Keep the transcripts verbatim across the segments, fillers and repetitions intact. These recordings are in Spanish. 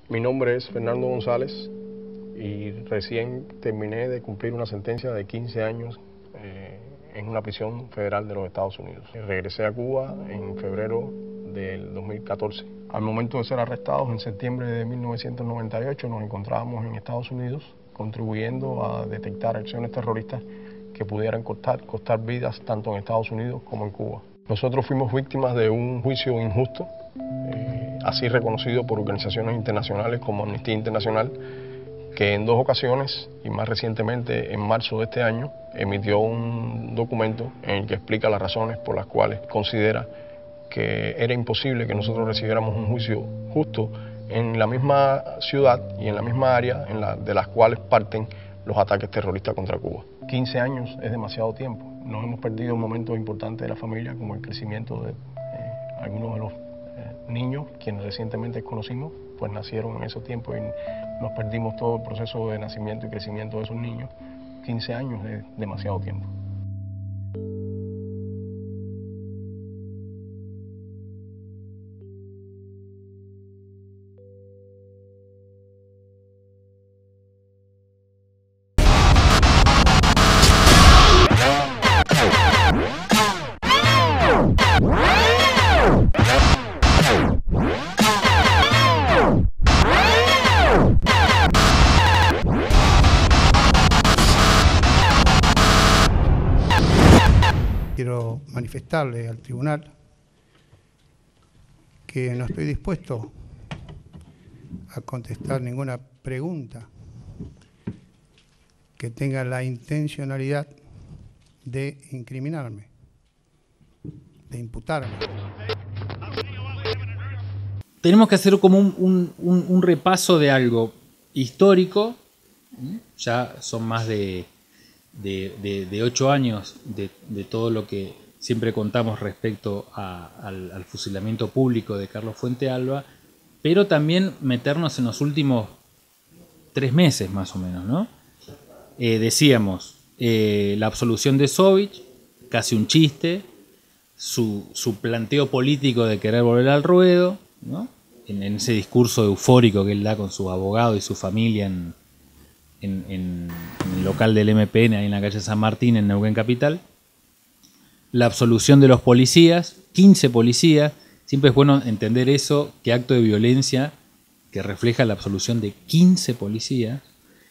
Mi nombre es Fernando González y recién terminé de cumplir una sentencia de quince años eh, en una prisión federal de los Estados Unidos. Regresé a Cuba en febrero del dos mil catorce. Al momento de ser arrestados en septiembre de mil novecientos noventa y ocho nos encontrábamos en Estados Unidos contribuyendo a detectar acciones terroristas que pudieran costar, costar vidas tanto en Estados Unidos como en Cuba. Nosotros fuimos víctimas de un juicio injusto, eh, así reconocido por organizaciones internacionales como Amnistía Internacional, que en dos ocasiones, y más recientemente en marzo de este año, emitió un documento en el que explica las razones por las cuales considera que era imposible que nosotros recibiéramos un juicio justo en la misma ciudad y en la misma área en la, de las cuales parten los ataques terroristas contra Cuba. quince años es demasiado tiempo. Nos hemos perdido momentos importantes de la familia, como el crecimiento de eh, algunos de los eh, niños, quienes recientemente conocimos, pues nacieron en esos tiempos y nos perdimos todo el proceso de nacimiento y crecimiento de esos niños. quince años es demasiado tiempo. Quiero manifestarle al tribunal que no estoy dispuesto a contestar ninguna pregunta que tenga la intencionalidad de incriminarme, de imputarme. Tenemos que hacer como un, un, un, un repaso de algo histórico. Ya son más de, de, de, de ocho años de, de todo lo que siempre contamos respecto a, al, al fusilamiento público de Carlos Fuentealba, pero también meternos en los últimos tres meses más o menos, ¿no? Eh, decíamos, eh, la absolución de Sovich, casi un chiste, su, su planteo político de querer volver al ruedo, ¿no? En, en ese discurso eufórico que él da con su abogado y su familia en, en, en, en el local del M P N, ahí en la calle San Martín, en Neuquén Capital. La absolución de los policías, quince policías. Siempre es bueno entender eso, qué acto de violencia que refleja la absolución de quince policías.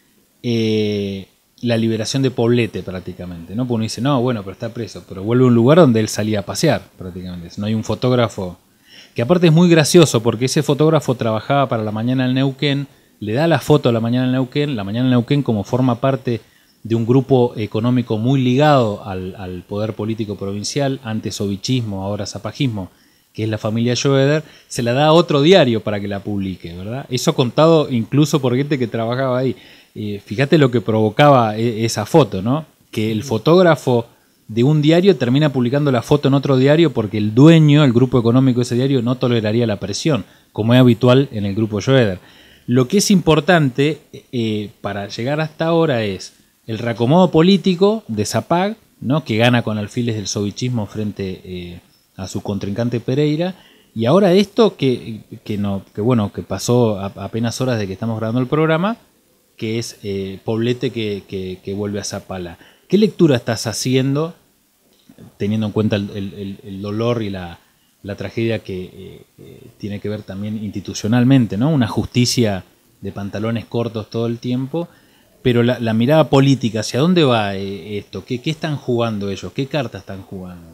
Eh, la liberación de Poblete prácticamente, ¿no? Porque uno dice, no, bueno, pero está preso, pero vuelve a un lugar donde él salía a pasear prácticamente. No hay un fotógrafo, que aparte es muy gracioso porque ese fotógrafo trabajaba para La Mañana del Neuquén, le da la foto a La Mañana del Neuquén, La Mañana del Neuquén como forma parte de un grupo económico muy ligado al, al poder político provincial, antes sovichismo, ahora zapajismo, que es la familia Schroeder, se la da a otro diario para que la publique, ¿verdad? Eso contado incluso por gente que trabajaba ahí. Eh, fíjate lo que provocaba e esa foto, ¿no? Que el fotógrafo de un diario termina publicando la foto en otro diario porque el dueño, el grupo económico de ese diario, no toleraría la presión, como es habitual en el grupo Schroeder. Lo que es importante eh, para llegar hasta ahora es el reacomodo político de Zapag, ¿no? Que gana con alfiles del sovichismo frente eh, a su contrincante Pereira, y ahora esto que, que, no, que, bueno, que pasó a, apenas horas de que estamos grabando el programa, que es eh, Poblete que, que, que vuelve a Zapala. ¿Qué lectura estás haciendo, teniendo en cuenta el, el, el dolor y la, la tragedia que eh, eh, tiene que ver también institucionalmente, ¿no? Una justicia de pantalones cortos todo el tiempo, pero la, la mirada política, ¿hacia dónde va eh, esto? ¿Qué, ¿Qué están jugando ellos? ¿Qué cartas están jugando?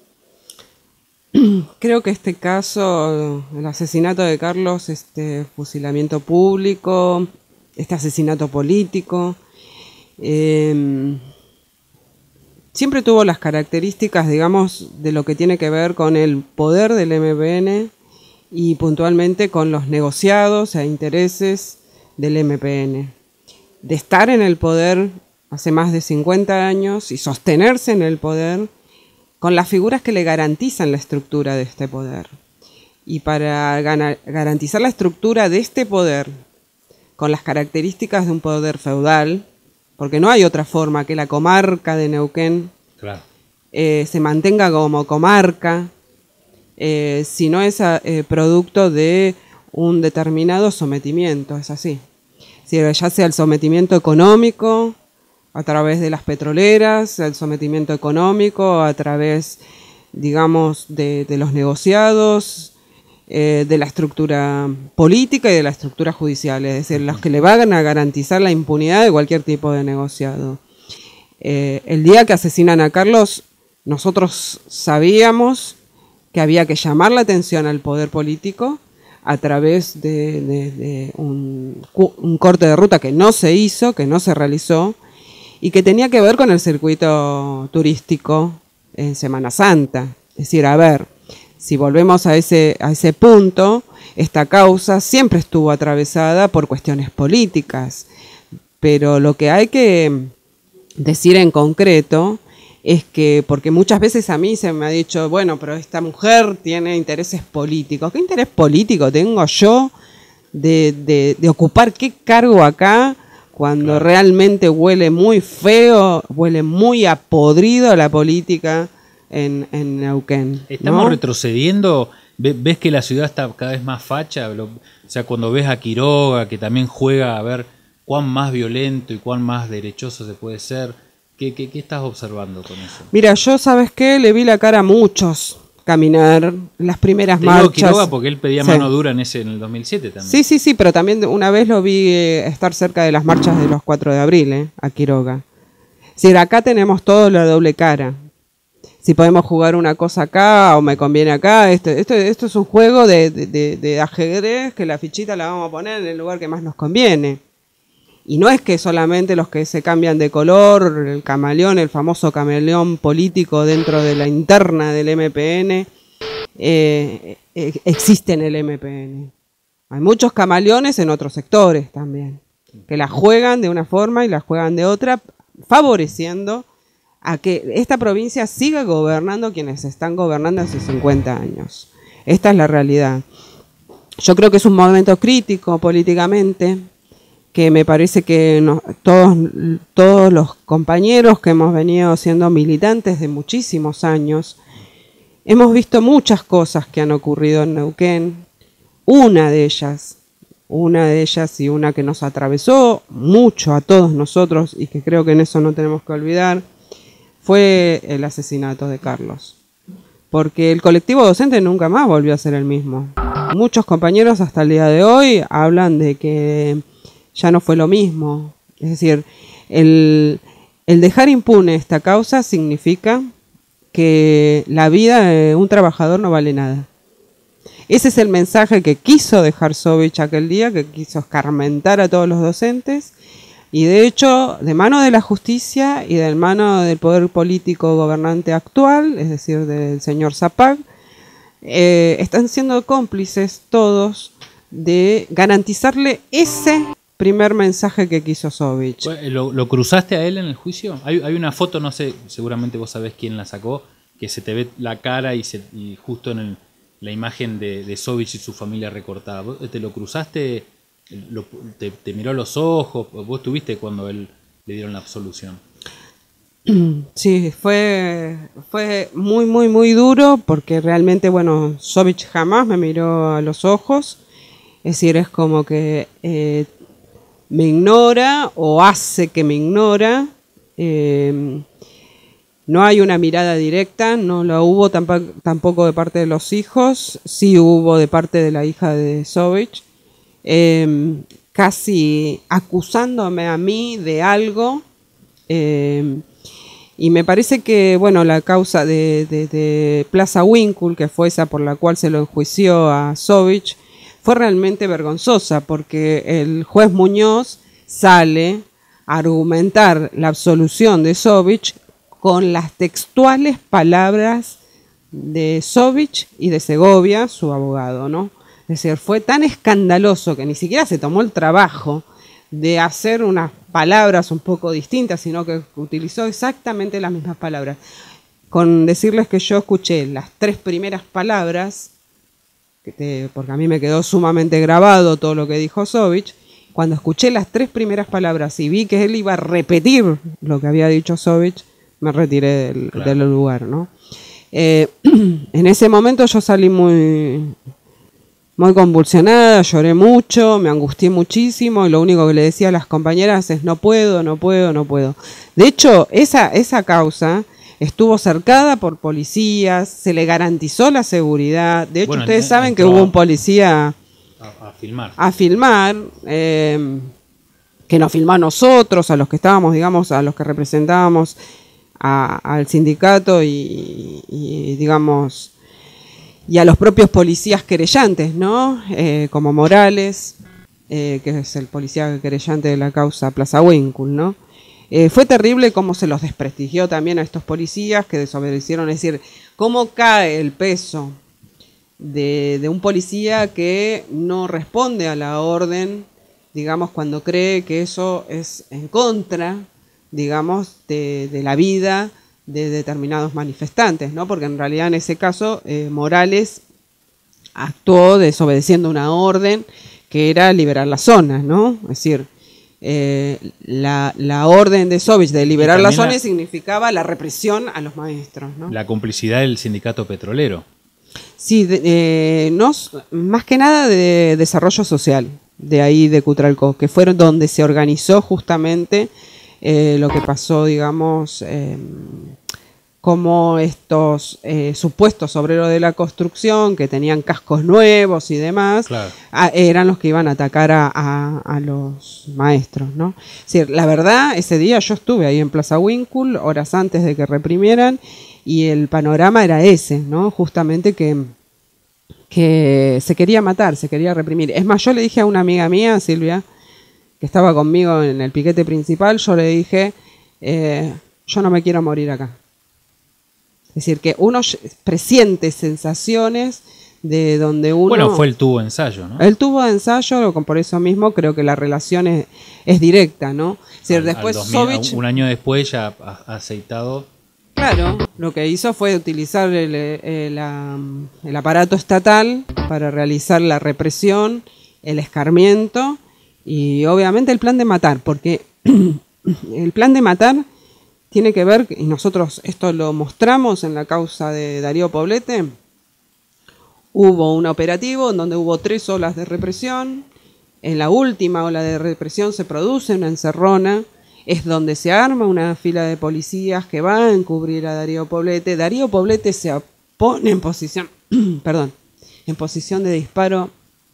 Creo que este caso, el asesinato de Carlos, este fusilamiento público, este asesinato político, eh, siempre tuvo las características, digamos, de lo que tiene que ver con el poder del M P N y puntualmente con los negociados e intereses del M P N. De estar en el poder hace más de cincuenta años y sostenerse en el poder con las figuras que le garantizan la estructura de este poder. Y para garantizar la estructura de este poder, con las características de un poder feudal, porque no hay otra forma que la comarca de Neuquén claro. eh, se mantenga como comarca, eh, si no es eh, producto de un determinado sometimiento, es así. Si ya sea el sometimiento económico a través de las petroleras, el sometimiento económico a través, digamos, de, de los negociados, eh, de la estructura política y de la estructura judicial, es decir, los que le van a garantizar la impunidad de cualquier tipo de negociado. Eh, el día que asesinan a Carlos, nosotros sabíamos que había que llamar la atención al poder político a través de, de, de un, un corte de ruta que no se hizo, que no se realizó, y que tenía que ver con el circuito turístico en Semana Santa. Es decir, a ver, si volvemos a ese, a ese punto, esta causa siempre estuvo atravesada por cuestiones políticas, pero lo que hay que decir en concreto es que, porque muchas veces a mí se me ha dicho, bueno, pero esta mujer tiene intereses políticos. ¿Qué interés político tengo yo de, de, de ocupar qué cargo acá cuando claro. realmente huele muy feo, huele muy a podrido la política en, en Neuquén? Estamos ¿no? retrocediendo. ¿Ves que la ciudad está cada vez más facha? O sea, cuando ves a Quiroga, que también juega a ver cuán más violento y cuán más derechoso se puede ser. ¿Qué, qué, qué estás observando con eso? Mira, yo, ¿sabes qué? Le vi la cara a muchos caminar las primeras Te marchas. Digo Quiroga porque él pedía sí. mano dura en ese en el dos mil siete también. Sí, sí, sí, pero también una vez lo vi eh, estar cerca de las marchas de los cuatro de abril, eh, a Quiroga. Es decir, acá tenemos todo la doble cara. Si podemos jugar una cosa acá o me conviene acá, esto, esto, esto es un juego de, de, de, de ajedrez que la fichita la vamos a poner en el lugar que más nos conviene. Y no es que solamente los que se cambian de color, el camaleón, el famoso camaleón político dentro de la interna del M P N, eh, eh, existe en el M P N. Hay muchos camaleones en otros sectores también, que la juegan de una forma y la juegan de otra, favoreciendo a que esta provincia siga gobernando quienes están gobernando hace cincuenta años. Esta es la realidad. Yo creo que es un momento crítico políticamente, que me parece que no, todos, todos los compañeros que hemos venido siendo militantes de muchísimos años, hemos visto muchas cosas que han ocurrido en Neuquén. Una de ellas, una de ellas y una que nos atravesó mucho a todos nosotros y que creo que en eso no tenemos que olvidar, fue el asesinato de Carlos. Porque el colectivo docente nunca más volvió a ser el mismo. Muchos compañeros hasta el día de hoy hablan de que ya no fue lo mismo. Es decir, el, el dejar impune esta causa significa que la vida de un trabajador no vale nada. Ese es el mensaje que quiso dejar Sovich aquel día, que quiso escarmentar a todos los docentes, y de hecho, de mano de la justicia y de mano del poder político gobernante actual, es decir, del señor Zapag, eh, están siendo cómplices todos de garantizarle ese primer mensaje que quiso Sovich. ¿Lo, lo cruzaste a él en el juicio? Hay, hay una foto, no sé, seguramente vos sabés quién la sacó, que se te ve la cara y, se, y justo en el, la imagen de, de Sovich y su familia recortada. ¿Vos te lo cruzaste? Lo, te, ¿Te miró a los ojos? ¿Vos tuviste cuando él le dieron la absolución? Sí, fue, fue muy, muy, muy duro porque realmente, bueno, Sovich jamás me miró a los ojos. Es decir, es como que eh, me ignora o hace que me ignora. Eh, no hay una mirada directa, no la hubo tampoco, tampoco de parte de los hijos, sí hubo de parte de la hija de Sovich, eh, casi acusándome a mí de algo. Eh, y me parece que, bueno, la causa de, de, de Plaza Winkle, que fue esa por la cual se lo enjuició a Sovich, fue realmente vergonzosa, porque el juez Muñoz sale a argumentar la absolución de Sovich con las textuales palabras de Sovich y de Segovia, su abogado, ¿no? Es decir, fue tan escandaloso que ni siquiera se tomó el trabajo de hacer unas palabras un poco distintas, sino que utilizó exactamente las mismas palabras. Con decirles que yo escuché las tres primeras palabras, que te, porque a mí me quedó sumamente grabado todo lo que dijo Sovich, cuando escuché las tres primeras palabras y vi que él iba a repetir lo que había dicho Sovich, me retiré del, claro. del lugar, ¿no? Eh, en ese momento yo salí muy, muy convulsionada, lloré mucho, me angustié muchísimo y lo único que le decía a las compañeras es no puedo, no puedo, no puedo. De hecho, esa, esa causa estuvo cercada por policías, se le garantizó la seguridad. De hecho, bueno, ustedes saben que hubo un policía a, a filmar, a filmar eh, que nos filmó a nosotros, a los que estábamos, digamos, a los que representábamos a, al sindicato y, y digamos... y a los propios policías querellantes, ¿no? Eh, como Morales, eh, que es el policía querellante de la causa Plaza Huíncul, ¿no? Eh, fue terrible cómo se los desprestigió también a estos policías que desobedecieron, es decir, cómo cae el peso de, de un policía que no responde a la orden, digamos, cuando cree que eso es en contra, digamos, de, de la vida de determinados manifestantes, ¿no? Porque en realidad en ese caso eh, Morales actuó desobedeciendo una orden que era liberar la zona, ¿no? Es decir, eh, la, la orden de Sovich de liberar la zona la, significaba la represión a los maestros, ¿no? La complicidad del sindicato petrolero. Sí, de, eh, no, más que nada de desarrollo social, de ahí de Cutralcó, que fueron donde se organizó justamente Eh, lo que pasó, digamos, eh, como estos eh, supuestos obreros de la construcción que tenían cascos nuevos y demás, claro, a, eran los que iban a atacar a, a, a los maestros, ¿no? Es decir, la verdad, ese día yo estuve ahí en Plaza Huíncul, horas antes de que reprimieran, y el panorama era ese, ¿no? Justamente que, que se quería matar, se quería reprimir. Es más, yo le dije a una amiga mía, Silvia, que estaba conmigo en el piquete principal, yo le dije, eh, yo no me quiero morir acá. Es decir, que uno presiente sensaciones de donde uno... Bueno, fue el tubo de ensayo, ¿no? El tubo de ensayo, por eso mismo creo que la relación es, es directa, ¿no? Es decir, al, después al dos mil, Sovich... Un año después ya ha aceitado... Claro, lo que hizo fue utilizar el, el, el, el aparato estatal para realizar la represión, el escarmiento... Y obviamente el plan de matar, porque el plan de matar tiene que ver, y nosotros esto lo mostramos en la causa de Darío Poblete, hubo un operativo en donde hubo tres olas de represión, en la última ola de represión se produce una encerrona, es donde se arma una fila de policías que va a encubrir a Darío Poblete. Darío Poblete se pone en posición, perdón, en posición de disparo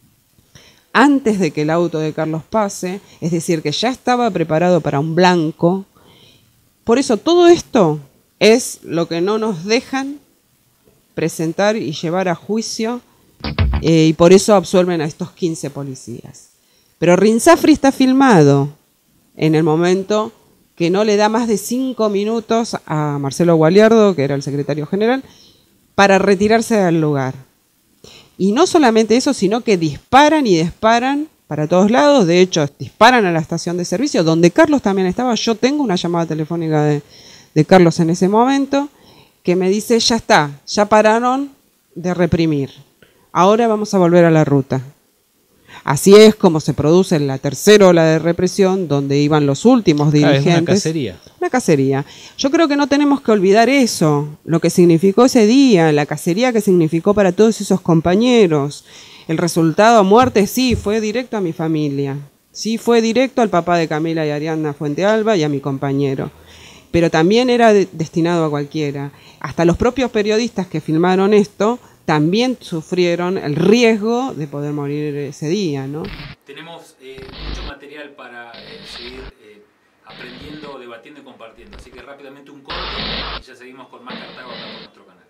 antes de que el auto de Carlos pase, es decir, que ya estaba preparado para un blanco. Por eso todo esto es lo que no nos dejan presentar y llevar a juicio, eh, y por eso absuelven a estos quince policías. Pero Rinzafri está filmado en el momento que no le da más de cinco minutos a Marcelo Gualiardo, que era el secretario general, para retirarse del lugar. Y no solamente eso, sino que disparan y disparan para todos lados. De hecho, disparan a la estación de servicio, donde Carlos también estaba. Yo tengo una llamada telefónica de, de Carlos en ese momento, que me dice, ya está, ya pararon de reprimir. Ahora vamos a volver a la ruta. Así es como se produce la tercera ola de represión, donde iban los últimos dirigentes. Ah, es una cacería. Una cacería. Yo creo que no tenemos que olvidar eso, lo que significó ese día, la cacería que significó para todos esos compañeros. El resultado a muerte sí fue directo a mi familia, sí fue directo al papá de Camila y Ariadna Fuentealba y a mi compañero. Pero también era de, destinado a cualquiera. Hasta los propios periodistas que filmaron esto también sufrieron el riesgo de poder morir ese día, ¿no? Tenemos eh, mucho material para eh, seguir eh, aprendiendo, debatiendo y compartiendo. Así que rápidamente un corte y ya seguimos con más Cartago acá por nuestro canal.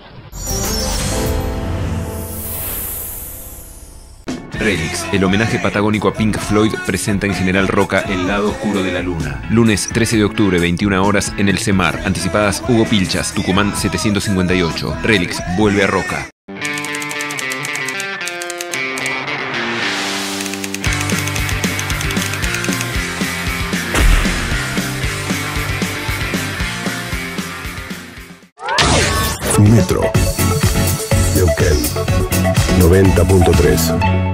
Relix, el homenaje patagónico a Pink Floyd, presenta en General Roca El lado oscuro de la luna. Lunes trece de octubre, veintiuna horas, en el CEMAR. Anticipadas Hugo Pilchas, Tucumán setecientos cincuenta y ocho. Relix vuelve a Roca. Metro. Neuquén. noventa punto tres.